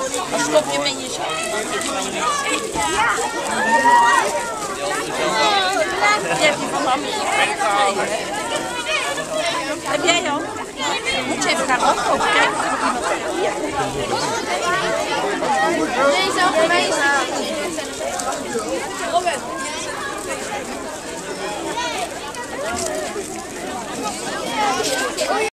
Dan stop je hem in je zak. Die heb je van mama gekregen. Heb jij al? Moet je even gaan opkopen. Kijk of er nog iemand heeft. Nee, zo geweest.